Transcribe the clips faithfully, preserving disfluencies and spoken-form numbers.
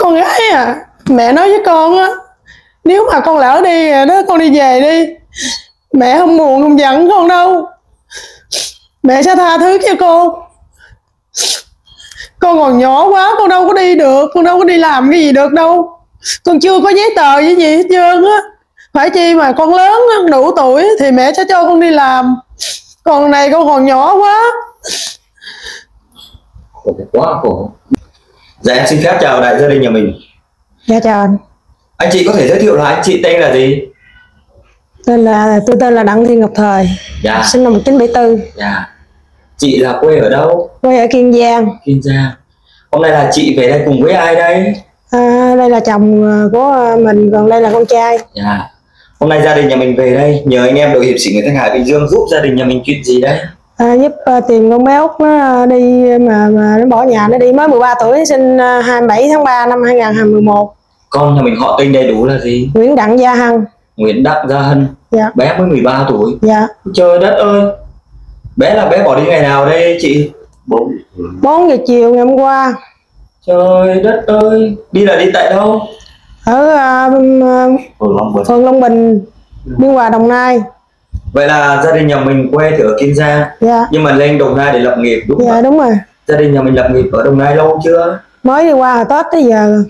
Con gái à, mẹ nói với con á, nếu mà con lỡ đi rồi đó, con đi về đi, mẹ không buồn không giận con đâu, mẹ sẽ tha thứ cho con. Con còn nhỏ quá, con đâu có đi được, con đâu có đi làm cái gì được đâu, con chưa có giấy tờ gì gì hết trơn á. Phải chi mà con lớn đủ tuổi thì mẹ sẽ cho con đi làm, còn này con còn nhỏ quá. Khổ quá khổ. Dạ em xin phép chào đại gia đình nhà mình. Dạ chào anh. Anh chị có thể giới thiệu là anh chị tên là gì? Tên là tôi tên là Đặng Thị Ngọc Thời. Dạ. Sinh năm một nghìn chín trăm bảy mươi tư. Dạ. Chị là quê ở đâu? Quê ở Kiên Giang. Kiên Giang. Hôm nay là chị về đây cùng với ai đây? À, đây là chồng của mình, còn đây là con trai. Dạ. Hôm nay gia đình nhà mình về đây nhờ anh em đội hiệp sĩ người Thanh Hải Bình Dương giúp gia đình nhà mình chuyện gì đấy? À, giúp uh, tìm con bé Út nó đi mà, mà nó bỏ nhà nó đi, mới mười ba tuổi, sinh uh, hai mươi bảy tháng ba năm hai nghìn không trăm mười một. Con nhà mình họ tên đầy đủ là gì? Nguyễn Đặng Gia Hân. Nguyễn Đặng Gia Hân. Dạ. Bé mới mười ba tuổi. Dạ. Trời đất ơi. Bé là bé bỏ đi ngày nào đây chị? bốn giờ chiều ngày hôm qua. Trời đất ơi. Đi là đi tại đâu? Ở uh, Phường Long Bình. Phường Long Bình, Biên Hòa, Đồng Nai. Vậy là gia đình nhà mình quê thì ở Kiên Giang. Dạ. Nhưng mà lên Đồng Nai để lập nghiệp đúng không? Dạ đúng rồi. Gia đình nhà mình lập nghiệp ở Đồng Nai lâu chưa? Mới đi qua hồi Tết tới giờ.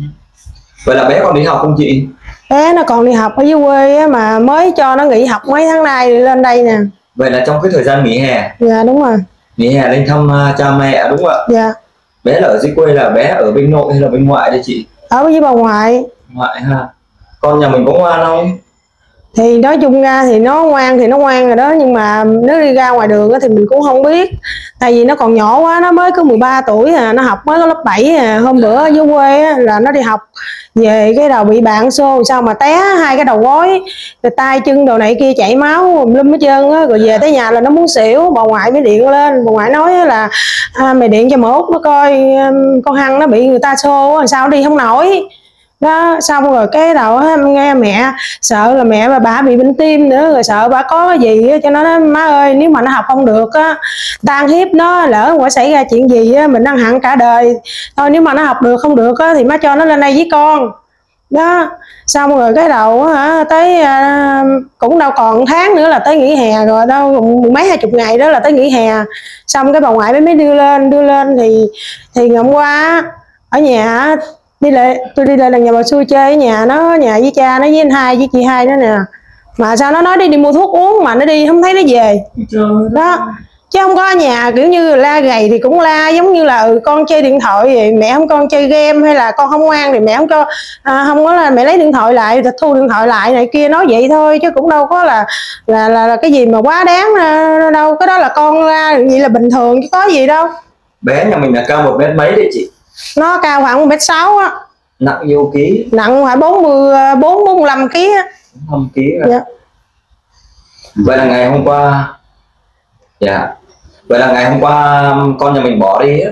Vậy là bé còn đi học không chị? Bé nó còn đi học ở dưới quê á, mà mới cho nó nghỉ học mấy tháng nay đi lên đây nè. Vậy là trong cái thời gian nghỉ hè. Dạ đúng rồi. Nghỉ hè lên thăm uh, cha mẹ đúng không ạ? Dạ. Bé là ở dưới quê là bé ở bên nội hay là bên ngoại đây chị? Ở với bà ngoại. Ngoại ha. Con nhà mình có ngoan không? Thì nói chung ra thì nó ngoan thì nó ngoan rồi đó, nhưng mà nếu đi ra ngoài đường thì mình cũng không biết, tại vì nó còn nhỏ quá, nó mới có mười ba tuổi à, nó học mới có lớp bảy à. Hôm bữa ở dưới quê á, là nó đi học về cái đầu bị bạn xô sao mà té hai cái đầu gối, rồi tay chân đồ này kia chảy máu lum hết trơn á, rồi về tới nhà là nó muốn xỉu. Bà ngoại mới điện lên, bà ngoại nói là à, mày điện cho mợ Út nó coi con Hân nó bị người ta xô sao đi không nổi đó. Xong rồi cái đầu nghe mẹ sợ là mẹ bà, bà bị bệnh tim nữa, rồi sợ bà có cái gì á, cho nó nói má ơi nếu mà nó học không được á, tan hiếp nó, lỡ có xảy ra chuyện gì á mình ăn hận cả đời thôi, nếu mà nó học được không được á thì má cho nó lên đây với con đó. Xong rồi cái đầu hả tới à, cũng đâu còn tháng nữa là tới nghỉ hè rồi, đâu mấy hai chục ngày đó là tới nghỉ hè. Xong cái bà ngoại mới đưa lên đưa lên thì thì ngày hôm qua ở nhà đi lại, tôi đi lại là nhà bà xui chơi ở nhà nó, nhà với cha nó với anh hai với chị hai đó nè, mà sao nó nói đi đi mua thuốc uống mà nó đi không thấy nó về. Trời đó, chứ không có ở nhà kiểu như la gầy thì cũng la giống như là ừ, con chơi điện thoại thì mẹ không, con chơi game hay là con không ngoan thì mẹ không cho à, không có là mẹ lấy điện thoại lại thì thu điện thoại lại này kia, nói vậy thôi chứ cũng đâu có là là là, là cái gì mà quá đáng đâu. Cái đó là con la vậy là bình thường chứ có gì đâu. Bé nhà mình là cao một mét mấy đấy chị? Nó cao khoảng một mét sáu á. Nặng nhiêu ký? Nặng khoảng bốn mươi bốn bốn mươi lăm ký á. bốn mươi lăm ký rồi. Dạ. Vậy là ngày hôm qua dạ vậy là ngày hôm qua con nhà mình bỏ đi á,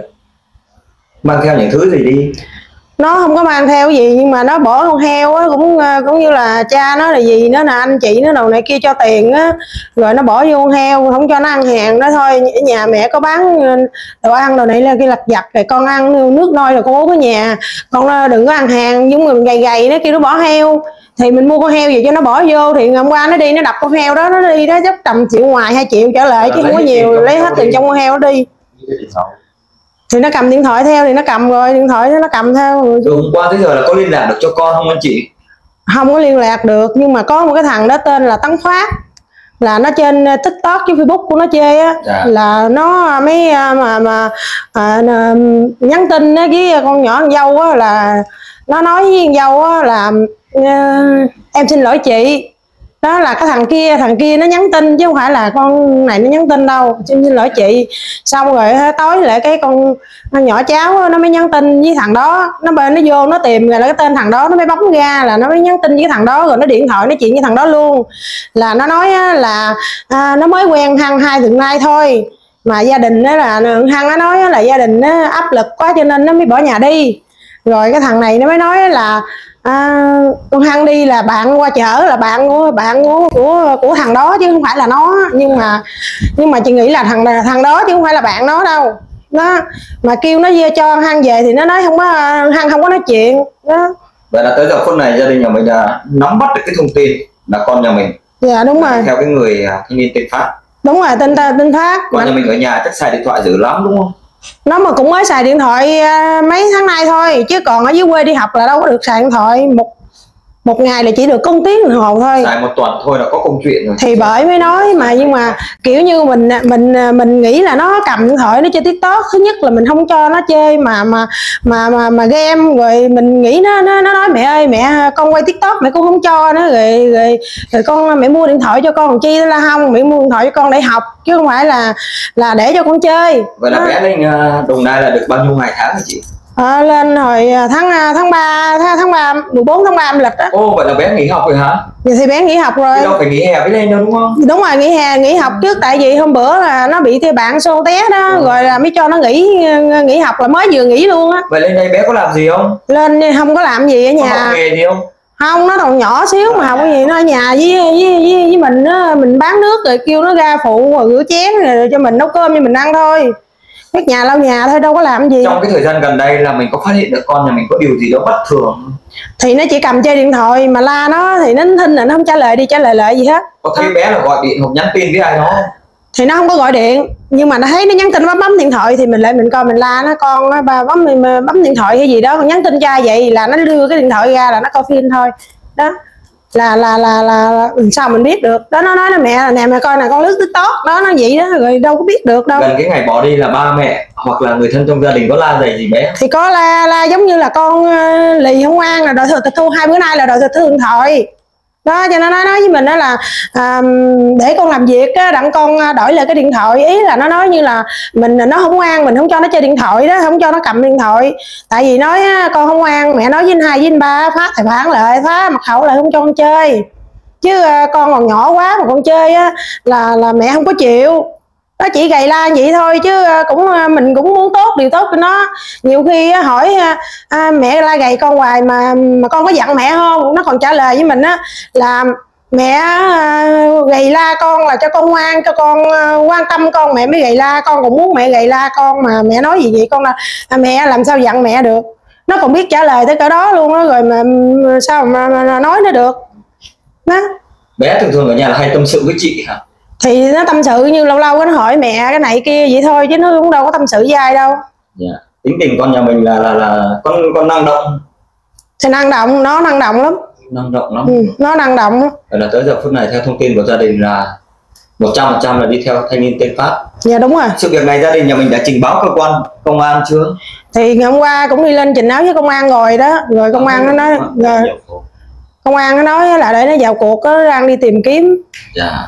mang theo những thứ gì đi? Nó không có mang theo gì, nhưng mà nó bỏ con heo á, cũng cũng như là cha nó là gì nó là anh chị nó đầu này kia cho tiền á, rồi nó bỏ vô con heo, không cho nó ăn hàng đó thôi. Ở nhà mẹ có bán đồ ăn đồ này là kia lặt vặt, rồi con ăn nước nôi rồi con uống ở nhà, con đừng có ăn hàng giống người gầy gầy nó kia nó bỏ heo thì mình mua con heo gì cho nó bỏ vô. Thì ngày hôm qua nó đi nó đập con heo đó, nó đi đó chắc tầm triệu ngoài hai triệu trở lại chứ không có nhiều, lấy hết tiền trong con heo nó đi. Thì nó cầm điện thoại theo thì nó cầm rồi, điện thoại nó cầm theo rồi. Từ hôm qua tới giờ là có liên lạc được cho con không anh chị? Không có liên lạc được, nhưng mà có một cái thằng đó tên là Tấn Phát, là nó trên TikTok với Facebook của nó chê á. Dạ. Là nó mấy mà mà à, nhắn tin á với con nhỏ con dâu á, là nó nói với con dâu á là uh, em xin lỗi chị. Đó là cái thằng kia, thằng kia nó nhắn tin chứ không phải là con này nó nhắn tin đâu, xin xin lỗi chị. Xong rồi tối lại cái con nhỏ cháu nó mới nhắn tin với thằng đó, nó bên nó vô nó tìm rồi là cái tên thằng đó, nó mới bấm ra là nó mới nhắn tin với thằng đó, rồi nó điện thoại nói chuyện với thằng đó luôn. Là nó nói là à, nó mới quen Hân hai tuần nay thôi, mà gia đình đó là Hân nó nói là gia đình nó áp lực quá cho nên nó mới bỏ nhà đi. Rồi cái thằng này nó mới nói là à, con Hân đi là bạn qua chở, là bạn của bạn của của của thằng đó chứ không phải là nó. Nhưng mà nhưng mà chị nghĩ là thằng thằng đó chứ không phải là bạn nó đâu đó, mà kêu nó cho Hằng về thì nó nói không có, Hằng không có nói chuyện đó. Vậy là tới giờ phút này gia đình nhà mình đã nắm bắt được cái thông tin là con nhà mình. Dạ đúng rồi. Theo cái người thanh niên tên Phát. Đúng rồi, tên ta tên Phát. Con mà... nhà mình ở nhà chắc xài điện thoại dữ lắm đúng không? Nó mà cũng mới xài điện thoại mấy tháng nay thôi, chứ còn ở dưới quê đi học là đâu có được xài điện thoại. Một một ngày là chỉ được có một tiếng đồng hồ thôi. Xài một tuần thôi là có công chuyện rồi. Thì bởi mới nói mà, nhưng mà kiểu như mình mình mình nghĩ là nó cầm điện thoại nó chơi TikTok, thứ nhất là mình không cho nó chơi mà mà mà mà, mà game, rồi mình nghĩ nó nó nó nói mẹ ơi mẹ con quay TikTok mẹ cũng không cho nó, rồi rồi rồi con mẹ mua điện thoại cho con làm chi đó, là không, mẹ mua điện thoại cho con để học chứ không phải là là để cho con chơi. Vậy là bé lên Đồng Nai là được bao nhiêu ngày tháng hả chị? À, lên hồi tháng tháng ba tháng ba mười bốn tháng ba âm lịch á. Ô vậy là bé nghỉ học rồi hả? Vậy thì bé nghỉ học rồi. Chứ đâu phải nghỉ hè mới lên đâu đúng không? Đúng rồi, nghỉ hè nghỉ học trước, tại vì hôm bữa là nó bị theo bạn xô té đó, ừ. rồi là mới cho nó nghỉ nghỉ học, là mới vừa nghỉ luôn á. Vậy lên đây bé có làm gì không? Lên không có làm gì ở nhà. Có học nghề gì không? Không, nó còn nhỏ xíu mà học cái gì, nó ở nhà với với với, với mình đó, mình bán nước rồi kêu nó ra phụ rồi rửa chén rồi cho mình nấu cơm cho mình ăn thôi. Các nhà lau nhà thôi, đâu có làm gì. Trong cái thời gian gần đây là mình có phát hiện được con nhà mình có điều gì đó bất thường? Thì nó chỉ cầm chơi điện thoại mà la nó thì nó thinh là nó không trả lời đi trả lời lại gì hết. Có thấy bé là gọi điện hoặc nhắn tin với ai đó? Thì nó không có gọi điện, nhưng mà nó thấy nó nhắn tin bấm bấm điện thoại thì mình lại mình coi mình la nó, con ba bấm bấm điện thoại hay gì đó, còn nhắn tin cho ai vậy, là nó đưa cái điện thoại ra là nó coi phim thôi đó. Là là là là, là sao mình biết được đó. Nó nói là mẹ là nè mẹ coi nè con lướt TikTok đó, nó vậy đó, rồi đâu có biết được đâu. Gần cái ngày bỏ đi là ba mẹ hoặc là người thân trong gia đình có la rầy gì bé? Thì có la la giống như là con uh, lì không ngoan, là đòi thừa tịch thu, hai bữa nay là đòi thừa điện thoại đó, cho nó nói nói với mình đó là à, để con làm việc á, đặng con đổi lại cái điện thoại. Ý là nó nói như là mình nó không ngoan, mình không cho nó chơi điện thoại đó, không cho nó cầm điện thoại, tại vì nói á, con không ngoan, mẹ nói với anh hai với anh ba Phát thì phản lại, phá mật khẩu lại không cho con chơi, chứ à, con còn nhỏ quá mà con chơi á là là mẹ không có chịu. Nó chỉ gầy la vậy thôi, chứ cũng mình cũng muốn tốt, điều tốt cho nó. Nhiều khi hỏi à, mẹ la gầy con hoài mà mà con có giận mẹ không, nó còn trả lời với mình á là mẹ à, gầy la con là cho con ngoan, cho con à, quan tâm con mẹ mới gầy la, con cũng muốn mẹ gầy la con mà mẹ nói gì vậy con là à, mẹ làm sao giận mẹ được. Nó còn biết trả lời tới cỡ đó luôn đó, rồi mà sao mà, mà, mà nói nó được đó. Bé thường thường ở nhà là hay tâm sự với chị hả? Thì nó tâm sự như lâu lâu nó hỏi mẹ cái này kia vậy thôi, chứ nó cũng đâu có tâm sự với ai đâu. Dạ. Tính tình con nhà mình là là là con con năng động. Thì năng động, nó năng động lắm. Năng động lắm. Ừ, nó năng động lắm. Vậy là tới giờ phút này theo thông tin của gia đình là một trăm phần trăm là đi theo thanh niên tên Phát. Dạ đúng rồi. Sự việc này gia đình nhà mình đã trình báo cơ quan công an chưa? Thì ngày hôm qua cũng đi lên trình báo với công an rồi đó, rồi công an nó nói rồi, công an nó nói là để nó vào cuộc, nó đang đi tìm kiếm. Dạ.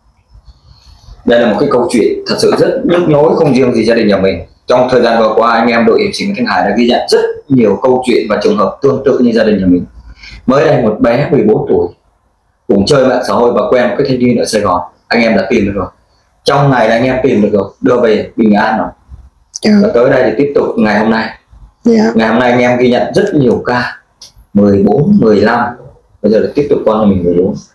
Đây là một cái câu chuyện thật sự rất nhức nhối, không riêng gì gia đình nhà mình. Trong thời gian vừa qua anh em đội hiệp sĩ Thanh Hải đã ghi nhận rất nhiều câu chuyện và trường hợp tương tự như gia đình nhà mình. Mới đây một bé mười bốn tuổi cùng chơi mạng xã hội và quen một cái thanh niên ở Sài Gòn, anh em đã tìm được rồi. Trong ngày là anh em tìm được rồi, đưa về bình an rồi. Ừ. Và tới đây thì tiếp tục ngày hôm nay. Yeah. Ngày hôm nay anh em ghi nhận rất nhiều ca mười bốn, mười lăm, bây giờ là tiếp tục con của mình mười bốn.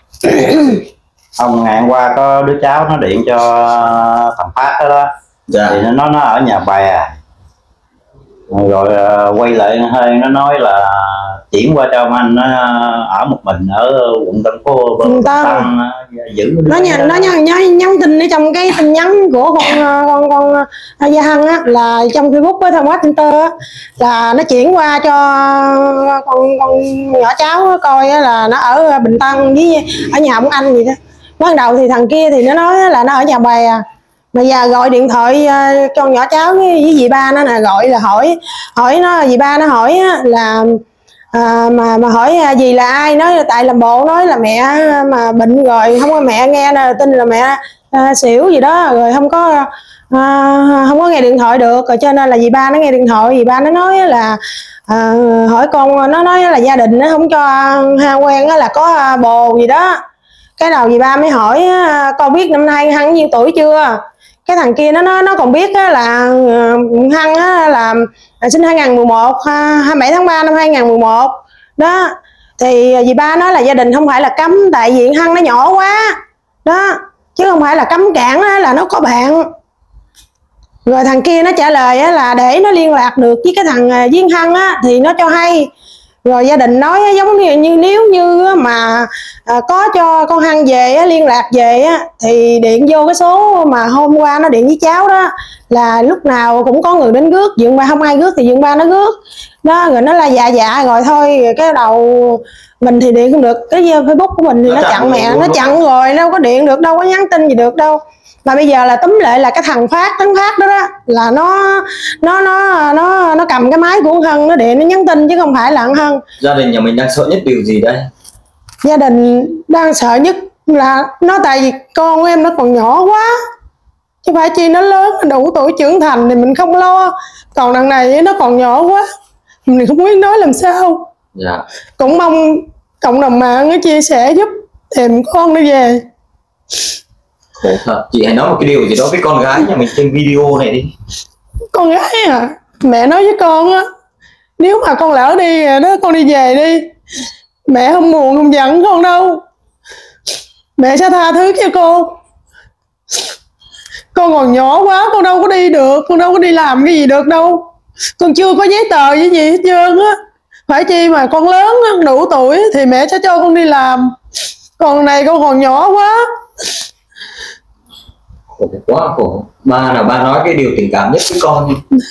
Ông ngày hôm qua có đứa cháu nó điện cho thằng Phát đó, đó. Dạ. Thì nó nó ở nhà bè rồi, rồi quay lại hơi nó nói là chuyển qua cho ông anh nó ở một mình ở quận Tân Phú quận Tân giữ nó nhà nó nhắn, nhắn, nhắn tin ở trong cái tin nhắn của con con con, con Gia Hân á, là trong Facebook với thông qua Twitter á, là nó chuyển qua cho con con nhỏ cháu coi á, là nó ở Bình Tân với ở nhà ông anh gì đó. Ban đầu thì thằng kia thì nó nói là nó ở nhà bè, mà giờ gọi điện thoại cho nhỏ cháu với, với dì ba nó nè, gọi là hỏi hỏi nó, dì ba nó hỏi là à, mà mà hỏi dì là ai, nói là tại làm bộ nói là mẹ mà bệnh rồi, không có mẹ nghe là tin là mẹ à, xỉu gì đó, rồi không có à, không có nghe điện thoại được, rồi cho nên là dì ba nó nghe điện thoại, dì ba nó nói là à, hỏi con, nó nói là gia đình nó không cho ha quen là có bồ gì đó. Cái đầu dì ba mới hỏi con biết năm nay Hân nhiêu tuổi chưa. Cái thằng kia nó nó nó còn biết là Hân là sinh hai nghìn mười một, hai mươi bảy tháng ba năm hai nghìn mười một đó. Thì dì ba nói là gia đình không phải là cấm, tại vì Hân nó nhỏ quá đó, chứ không phải là cấm cản là nó có bạn Rồi thằng kia nó trả lời á, là để nó liên lạc được với cái thằng Duyên Hân á thì nó cho hay. Rồi gia đình nói á, giống như, như nếu như mà à, có cho con Hân về á, liên lạc về á, thì điện vô cái số mà hôm qua nó điện với cháu đó, là lúc nào cũng có người đến rước. Dượng ba không ai rước thì Dượng ba nó rước đó, rồi nó là dạ dạ rồi thôi. Rồi cái đầu mình thì điện không được, cái Facebook của mình thì nó, nó chặn mẹ, nó chặn rồi, đâu có điện được, đâu có nhắn tin gì được đâu. Mà bây giờ là túm lại là cái thằng Phát, thằng Phát đó đó là nó nó nó nó nó cầm cái máy của con Hân, nó điện, nó nhắn tin chứ không phải là con Hân. Gia đình nhà mình đang sợ nhất điều gì đây? Gia đình đang sợ nhất là nó, tại vì con của em nó còn nhỏ quá, chứ phải chi nó lớn đủ tuổi trưởng thành thì mình không lo, còn đằng này nó còn nhỏ quá, mình không biết nói làm sao. Dạ. Cũng mong cộng đồng mạng nó chia sẻ giúp tìm con nó về. Khổ thật. Chị hãy nói một cái điều gì đó với con gái nhà mình trên video này đi. Con gái à, mẹ nói với con á, nếu mà con lỡ đi đó, con đi về đi, mẹ không buồn không giận con đâu, mẹ sẽ tha thứ cho con. Con còn nhỏ quá, con đâu có đi được, con đâu có đi làm cái gì được đâu, con chưa có giấy tờ gì gì hết trơn á. Phải chi mà con lớn đủ tuổi thì mẹ sẽ cho con đi làm, còn này con còn nhỏ quá. Khổ quá khổ. Ba là ba nói cái điều tình cảm nhất với con.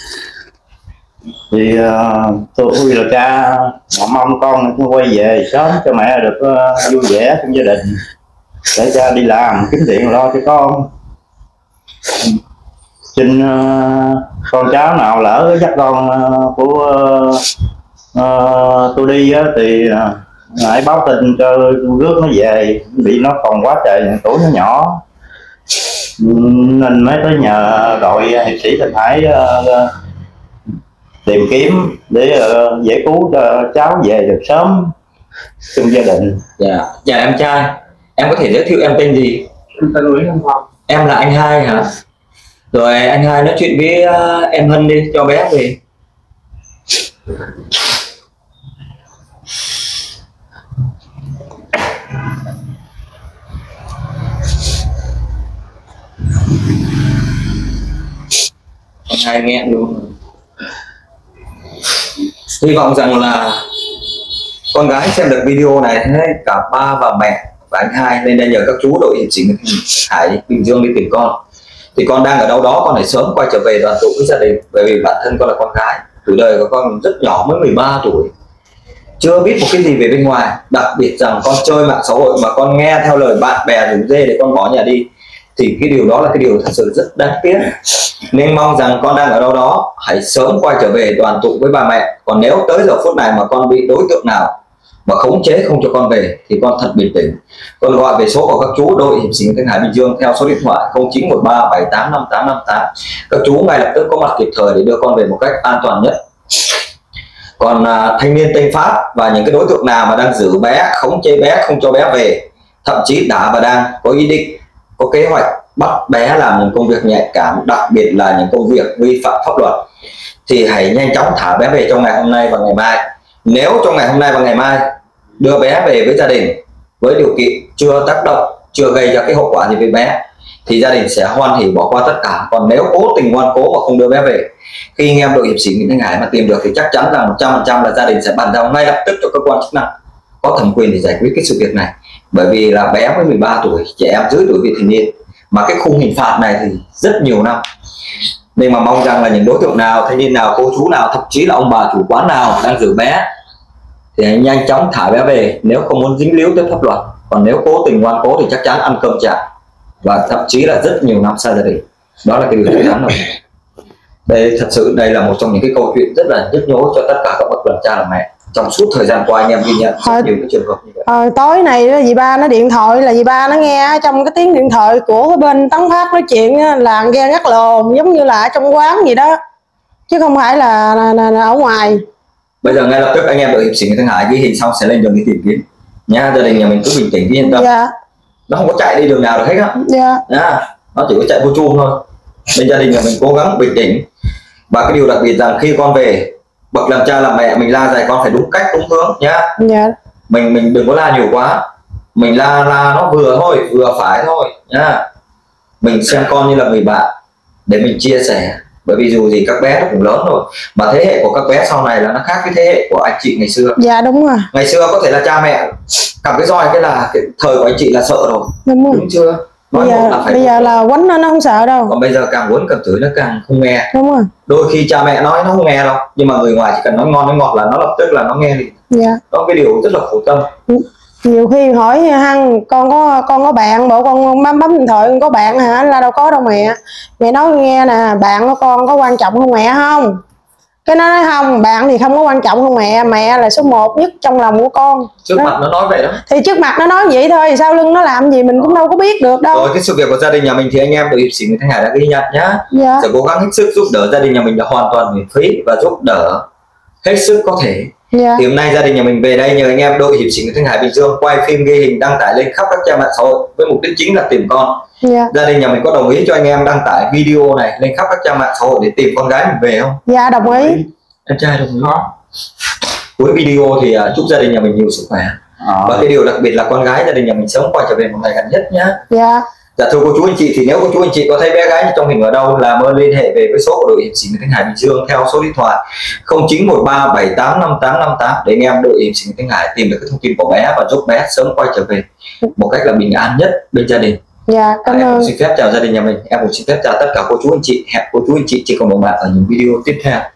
Thì uh, tôi là cha, mong con quay về sớm cho mẹ được uh, vui vẻ trong gia đình, để cha đi làm kiếm tiền lo cho con. Xin uh, con cháu nào lỡ dắt con uh, của uh, uh, tôi đi uh, thì uh, hãy báo tin cho rước nó về, bị nó còn quá trời tuổi nó nhỏ, nên mới tới nhờ đội hiệp sĩ Thanh Hải uh, tìm kiếm để uh, giải cứu cho cháu về được sớm trong gia đình. Dạ. Dạ em trai, em có thể giới thiệu em tên gì? Em tên Nguyễn Hân Phong. Em là anh Hai hả? Rồi anh Hai nói chuyện với uh, em Hân đi, cho bé về. Anh Hai nghe luôn. Hy vọng rằng là con gái xem được video này, thấy cả ba và mẹ và anh Hai nên đang nhờ các chú đội hiệp sĩ Hải Bình Dương đi tìm con. Thì con đang ở đâu đó, con phải sớm quay trở về đoàn tụ với gia đình, bởi vì bản thân con là con gái, tuổi đời của con rất nhỏ, mới mười ba tuổi, chưa biết một cái gì về bên ngoài. Đặc biệt rằng con chơi mạng xã hội mà con nghe theo lời bạn bè rủ dê để con bỏ nhà đi, thì cái điều đó là cái điều thật sự rất đáng tiếc. Nên mong rằng con đang ở đâu đó hãy sớm quay trở về đoàn tụ với ba mẹ. Còn nếu tới giờ phút này mà con bị đối tượng nào mà khống chế không cho con về thì con thật bình tĩnh, con gọi về số của các chú đội hiệp sĩ Thanh Hải Bình Dương theo số điện thoại không chín một ba bảy tám năm tám năm tám. Các chú ngay lập tức có mặt kịp thời để đưa con về một cách an toàn nhất. Còn à, thanh niên Tây Pháp và những cái đối tượng nào mà đang giữ bé, khống chế bé, không cho bé về, thậm chí đã và đang có ý định, có kế hoạch bắt bé làm những công việc nhạy cảm, đặc biệt là những công việc vi phạm pháp luật, thì hãy nhanh chóng thả bé về trong ngày hôm nay và ngày mai. Nếu trong ngày hôm nay và ngày mai đưa bé về với gia đình với điều kiện chưa tác động, chưa gây ra cái hậu quả gì với bé, thì gia đình sẽ hoan hỉ bỏ qua tất cả. Còn nếu cố tình ngoan cố mà không đưa bé về, khi anh em đội hiệp sĩ Nguyễn Thanh Hải mà tìm được thì chắc chắn rằng một trăm phần trăm là gia đình sẽ bàn giao ngay lập tức cho cơ quan chức năng có thẩm quyền để giải quyết cái sự việc này. Bởi vì là bé mới mười ba tuổi, trẻ em dưới tuổi vị thành niên, mà cái khung hình phạt này thì rất nhiều năm. Nên mà mong rằng là những đối tượng nào, thanh niên nào, cô chú nào, thậm chí là ông bà chủ quán nào đang giữ bé thì hãy nhanh chóng thả bé về, nếu không muốn dính líu tới pháp luật. Còn nếu cố tình ngoan cố thì chắc chắn ăn cơm chả, và thậm chí là rất nhiều năm xa gia đình. Đó là cái điều chắc chắn rồi. Đây thật sự đây là một trong những cái câu chuyện rất là nhức nhối cho tất cả các bậc làm cha làm mẹ. Trong suốt thời gian qua anh em ghi nhận rất nhiều cái trường hợp như vậy. Ờ, tối này dì ba nó điện thoại, là dì ba nó nghe trong cái tiếng điện thoại của cái bên Tấn Phát nói chuyện là nghe ngắt lồn, giống như là ở trong quán gì đó, chứ không phải là, là, là, là ở ngoài. Bây giờ ngay lập tức anh em đội hiệp sĩ Nguyễn Thanh Hải ghi hình xong sẽ lên đường đi tìm kiếm nha. Gia đình nhà mình cứ bình tĩnh, yên tâm. Dạ. Nó không có chạy đi đường nào được hết á. Dạ. À, nó chỉ có chạy vô chum thôi. Bên gia đình nhà mình cố gắng bình tĩnh. Và cái điều đặc biệt rằng khi con về, bậc làm cha làm mẹ mình la dạy con phải đúng cách, đúng hướng nhá. Dạ. Mình mình đừng có la nhiều quá. Mình la la nó vừa thôi, vừa phải thôi nhá. Mình xem con như là người bạn để mình chia sẻ, bởi vì dù gì các bé nó cũng lớn rồi, mà thế hệ của các bé sau này là nó khác với thế hệ của anh chị ngày xưa. Dạ đúng rồi. Ngày xưa có thể là cha mẹ cầm cái roi cái là cái thời của anh chị là sợ rồi, đúng, rồi. đúng chưa? Nói bây giờ, là phải bây giờ là quánh nó nó không sợ đâu. Còn bây giờ càng quấn càng chửi nó càng không nghe. Đúng rồi. Đôi khi cha mẹ nói nó không nghe đâu, nhưng mà người ngoài chỉ cần nói ngon nói ngọt là nó lập tức là nó nghe liền. Dạ. Đó cái điều rất là khổ tâm. Nhiều khi hỏi Hằng con có con có bạn, bộ con bấm bấm điện thoại con có bạn hả, là đâu có đâu mẹ. Mẹ nói nghe nè, bạn của con có quan trọng không mẹ không? Cái nó nói không, bạn thì không có quan trọng không mẹ, mẹ là số một nhất trong lòng của con. Trước đó. mặt nó nói vậy đó. Thì trước mặt nó nói vậy thôi, sau lưng nó làm gì mình cũng đâu có biết được đâu. Rồi cái sự việc của gia đình nhà mình thì anh em đội hiệp sĩ Nguyễn Thanh Hải đã ghi nhận nhá. Dạ. Sẽ cố gắng hết sức giúp đỡ gia đình nhà mình là hoàn toàn miễn phí và giúp đỡ hết sức có thể. Dạ. Thì hôm nay gia đình nhà mình về đây nhờ anh em đội hiệp sĩ Nguyễn Thanh Hải Bình Dương quay phim ghi hình đăng tải lên khắp các trang mạng xã hội với mục đích chính là tìm con. Dạ. Gia đình nhà mình có đồng ý cho anh em đăng tải video này lên khắp các trang mạng xã hội để tìm con gái mình về không? Dạ đồng ý. Em trai đồng ý. Cuối video thì uh, chúc gia đình nhà mình nhiều sức khỏe. À. Và cái điều đặc biệt là con gái gia đình nhà mình sớm quay trở về một ngày gần nhất nhá. Dạ. Dạ thưa cô chú anh chị, thì nếu cô chú anh chị có thấy bé gái trong hình ở đâu làm ơn liên hệ về với số của đội hiệp sĩ Nguyễn Thanh Hải Bình Dương theo số điện thoại không chín một ba bảy tám năm tám năm tám để anh em đội hiệp sĩ Nguyễn Thanh Hải tìm được cái thông tin của bé và giúp bé sớm quay trở về một cách là bình an nhất bên gia đình. Dạ cảm à, ơn. Em xin phép chào gia đình nhà mình, em cũng xin phép chào tất cả cô chú anh chị. Hẹn cô chú anh chị trên cộng đồng mạng ở những video tiếp theo.